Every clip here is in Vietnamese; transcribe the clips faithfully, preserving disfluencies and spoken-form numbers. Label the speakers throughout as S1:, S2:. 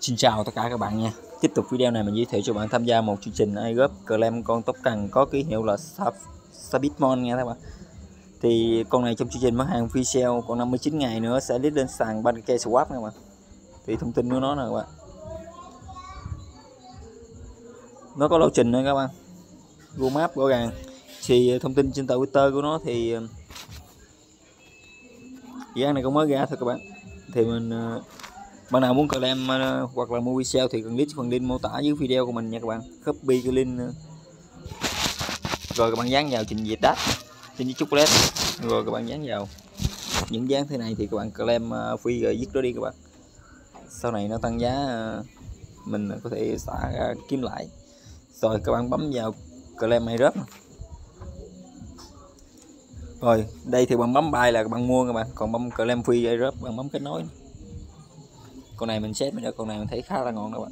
S1: Xin chào tất cả các bạn nha. Tiếp tục video này mình giới thiệu cho bạn tham gia một chương trình iGop Claim con tóc cần có ký hiệu là Sabitmon nha các bạn. Thì con này trong chương trình bán hàng free sale còn năm mươi chín ngày nữa sẽ list lên sàn Pancake Swap nha các bạn. Thì thông tin của nó nè các bạn. Nó có lộ trình nữa các bạn. Google Maps rõ ràng. Thì thông tin trên tờ Twitter của nó thì dự án này cũng mới ra thôi các bạn. Thì mình bạn nào muốn claim uh, hoặc là mua resale thì cần click phần link mô tả dưới video của mình nha các bạn. Copy cái link uh, rồi các bạn dán vào trình duyệt đắt trên chiếc chocolate, rồi các bạn dán vào những dán thế này thì các bạn claim uh, free rồi dứt đó đi các bạn. Sau này nó tăng giá uh, mình có thể xả ra kiếm lại. Rồi các bạn bấm vào claim iDrop. Rồi đây thì bạn bấm buy là các bạn mua các bạn, còn bấm claim free iDrop bạn bấm kết nối. Con này mình xét mình con này mình thấy khá là ngon các bạn.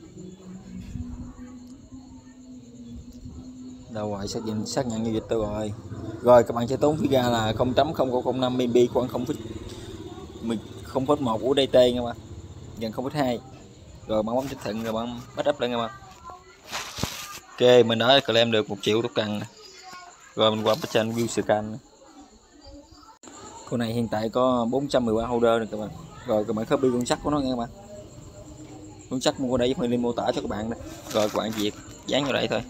S1: Đâu rồi, xác nhận xác nhận giao dịch tôi rồi. Rồi các bạn sẽ tốn phí ga là không chấm không không không năm em bê khoảng không phẩy một của đê tê nha bạn. Gần không phẩy hai. Rồi bạn bấm chấp thuận rồi bạn bắt up lên nha bạn. Ok, mình đã claim được một triệu tóc cần. Rồi mình qua bên trên view scan. Con này hiện tại có bốn trăm mười ba holder nè các bạn. Rồi các bạn copy con sắt của nó nha các bạn. Con sắt mua đây phần link mô tả cho các bạn đây. Rồi các bạn việc dán vào đây thôi.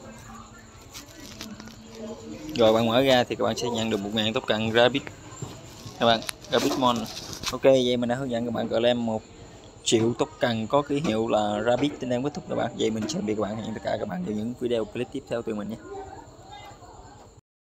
S1: Rồi bạn mở ra thì các bạn sẽ nhận được một ngàn tóc cần Rabbit các bạn, Rabbitmon. Ok, vậy mình đã hướng dẫn các bạn claim một triệu tóc cần có ký hiệu là Rabbit trên em kết thúc các bạn. Vậy mình sẽ biệt các bạn hẹn tất cả các bạn vào những video clip tiếp theo từ mình nhé.